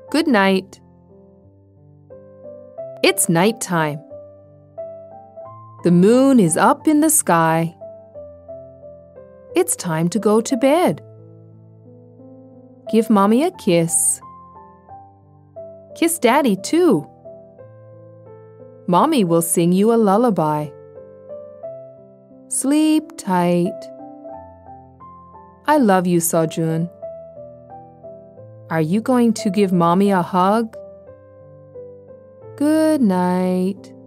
Good night. It's nighttime. The moon is up in the sky. It's time to go to bed. Give Mommy a kiss. Kiss Daddy too. Mommy will sing you a lullaby. Sleep tight. I love you, Sojun. Are you going to give Mommy a hug? Good night.